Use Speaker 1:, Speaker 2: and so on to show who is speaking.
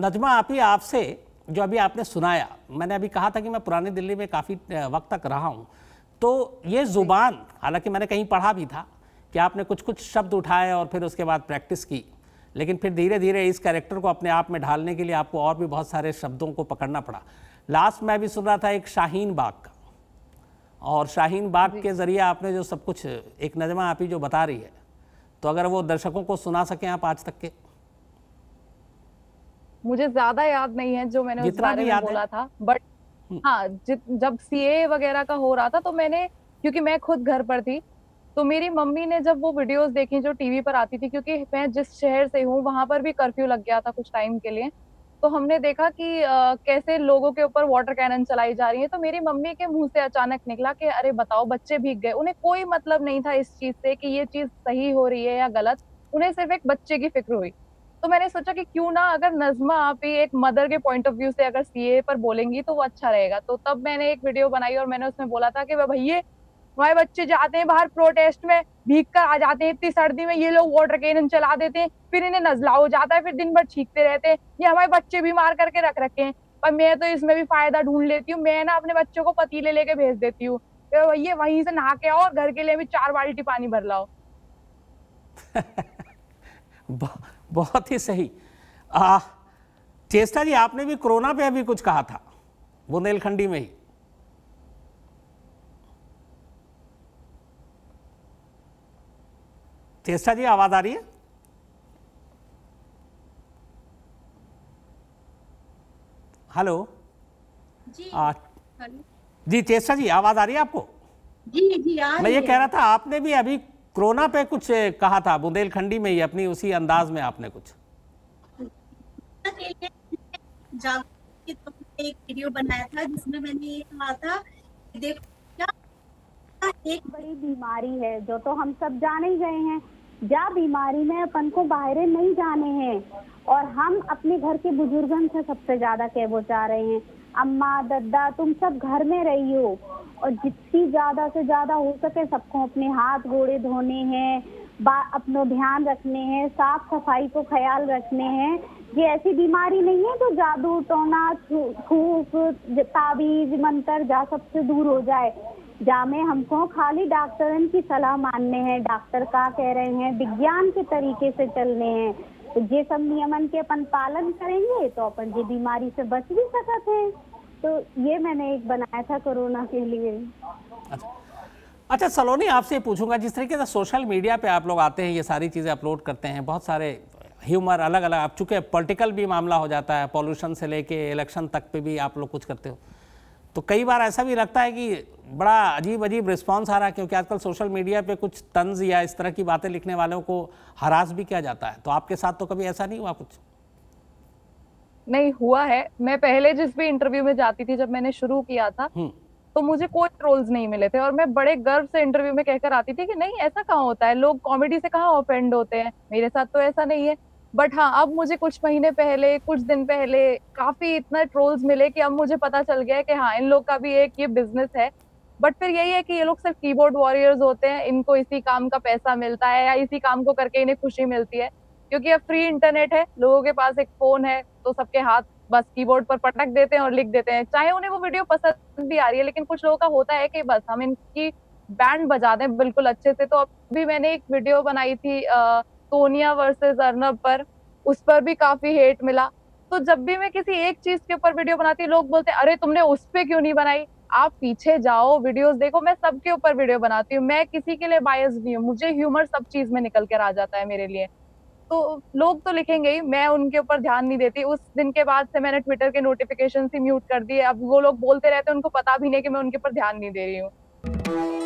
Speaker 1: नजमा आपी, आपसे जो अभी आपने सुनाया, मैंने अभी कहा था कि मैं पुरानी दिल्ली में काफ़ी वक्त तक रहा हूँ, तो ये ज़ुबान, हालांकि मैंने कहीं पढ़ा भी था कि आपने कुछ कुछ शब्द उठाए और फिर उसके बाद प्रैक्टिस की, लेकिन फिर धीरे धीरे इस कैरेक्टर को अपने आप में ढालने के लिए आपको और भी बहुत सारे शब्दों को पकड़ना पड़ा। लास्ट मैं भी सुन रहा था एक शाहीन बाग का, और शाहीन बाग के ज़रिए आपने जो सब कुछ, एक नजमा आपी जो बता रही है, तो अगर वो दर्शकों को सुना सकें आप आज तक के।
Speaker 2: मुझे ज्यादा याद नहीं है जो मैंने उस बारे में बोला था, बट हाँ, जब सीए वगैरह का हो रहा था तो मैंने, क्योंकि मैं खुद घर पर थी, तो मेरी मम्मी ने जब वो वीडियोस देखी जो टीवी पर आती थी, क्योंकि मैं जिस शहर से हूँ वहां पर भी कर्फ्यू लग गया था कुछ टाइम के लिए, तो हमने देखा कि कैसे लोगों के ऊपर वाटर कैनन चलाई जा रही है। तो मेरी मम्मी के मुंह से अचानक निकला कि अरे बताओ, बच्चे भीग गए। उन्हें कोई मतलब नहीं था इस चीज से कि ये चीज सही हो रही है या गलत, उन्हें सिर्फ एक बच्चे की फिक्र हुई। तो मैंने सोचा कि क्यों ना अगर नज़्मा आप ही एक मदर के पॉइंट ऑफ व्यू से अगर सीए पर बोलेंगी तो वो अच्छा रहेगा। तो तब मैंने एक वीडियो बनाई और मैंने उसमें बोला था कि भैया, हमारे बच्चे जाते हैं बाहर प्रोटेस्ट में, भीग कर आ जाते हैं इतनी सर्दी में, ये लोग वाटर कैनन चला देते हैं, फिर इन्हें नजला हो जाता है, फिर दिन भर छींकते रहते हैं, ये हमारे बच्चे बीमार करके रख रखे हैं। पर मैं तो इसमें भी फायदा ढूंढ लेती हूँ, मैं ना अपने बच्चों को पतीले लेके भेज देती हूँ, तो भैया वहीं से नहा के आओ और घर के लिए भी 4 बाल्टी पानी भर लाओ।
Speaker 1: बहुत ही सही। चेष्टा जी, आपने भी कोरोना पे अभी कुछ कहा था बुंदेलखंडी में ही। चेष्टा जी, आवाज आ रही है? हेलो
Speaker 3: जी।
Speaker 1: जी चेष्टा जी, आवाज आ रही है आपको?
Speaker 3: जी जी आ रही
Speaker 1: मैं ये
Speaker 3: है।
Speaker 1: कह रहा था, आपने भी अभी कोरोना पे कुछ कहा था बुंदेलखंडी में ही, अपनी उसी अंदाज में आपने कुछ।
Speaker 3: एक वीडियो बनाया था जिसमें मैंने ये कहा था, देखो क्या एक बड़ी बीमारी है जो तो हम सब जाने ही गए हैं, जा बीमारी में अपन को बाहर नहीं जाने हैं, और हम अपने घर के बुजुर्गों से सबसे ज्यादा कहबो चाह रहे हैं, अम्मा दद्दा तुम सब घर में रहियो, और जितनी ज्यादा से ज्यादा हो सके सबको अपने हाथ गोड़े धोने हैं, अपना ध्यान रखने हैं, साफ सफाई को ख्याल रखने हैं। ये ऐसी बीमारी नहीं है जो जादू टोना फूक ताबीज मंत्र जा सबसे दूर हो जाए, जा में हमको खाली डॉक्टरन की सलाह मानने हैं, डॉक्टर का कह रहे हैं विज्ञान के तरीके से चलने हैं, तो ये सब नियमन के अपन पालन करेंगे तो अपन ये बीमारी से बच भी सकते हैं। तो ये मैंने एक बनाया था कोरोना के लिए।
Speaker 1: अच्छा सलोनी, आपसे पूछूंगा, जिस तरीके से सोशल मीडिया पे आप लोग आते हैं, ये सारी चीज़ें अपलोड करते हैं, बहुत सारे ह्यूमर अलग अलग, आप चूँकि पॉलिटिकल भी मामला हो जाता है, पॉल्यूशन से लेके इलेक्शन तक पे भी आप लोग कुछ करते हो, तो कई बार ऐसा भी लगता है कि बड़ा अजीब अजीब रिस्पॉन्स आ रहा है, क्योंकि आजकल सोशल मीडिया पे कुछ तंज या इस तरह की बातें लिखने वालों को हरास भी किया जाता है, तो आपके साथ तो कभी ऐसा नहीं हुआ कुछ?
Speaker 2: नहीं हुआ है। मैं पहले जिस भी इंटरव्यू में जाती थी, जब मैंने शुरू किया था, तो मुझे कोई ट्रोल्स नहीं मिले थे, और मैं बड़े गर्व से इंटरव्यू में कहकर आती थी कि नहीं ऐसा कहाँ होता है, लोग कॉमेडी से कहाँ ऑफेंड होते हैं, मेरे साथ तो ऐसा नहीं है। बट हाँ, अब मुझे कुछ महीने पहले, कुछ दिन पहले काफी इतना ट्रोल्स मिले कि अब मुझे पता चल गया है कि हाँ, इन लोग का भी एक ये बिजनेस है। बट फिर यही है कि ये लोग सिर्फ कीबोर्ड वॉरियर्स होते हैं, इनको इसी काम का पैसा मिलता है या इसी काम को करके इन्हें खुशी मिलती है, क्योंकि अब फ्री इंटरनेट है, लोगों के पास एक फोन है, तो सबके हाथ बस कीबोर्ड पर पटक देते हैं और लिख देते हैं, चाहे उन्हें वो वीडियो पसंद भी आ रही है। लेकिन कुछ लोगों का होता है कि बस हम इनकी बैंड बजा दें बिल्कुल अच्छे से। तो अभी मैंने एक वीडियो बनाई थी सोनिया वर्सेस अर्नब पर, उस पर भी काफी हेट मिला। तो जब भी मैं किसी एक चीज के ऊपर वीडियो बनाती हूँ, लोग बोलते हैं अरे तुमने उस पे क्यों नहीं बनाई। आप पीछे जाओ, वीडियोस देखो, मैं सबके ऊपर वीडियो बनाती हूँ, मैं किसी के लिए बायस नहीं हूँ, मुझे ह्यूमर सब चीज में निकल कर आ जाता है मेरे लिए। तो लोग तो लिखेंगे ही, मैं उनके ऊपर ध्यान नहीं देती। उस दिन के बाद से मैंने ट्विटर के नोटिफिकेशन ही म्यूट कर दिए, अब वो लोग बोलते रहते हैं, उनको पता भी नहीं कि मैं उनके ऊपर ध्यान नहीं दे रही हूँ।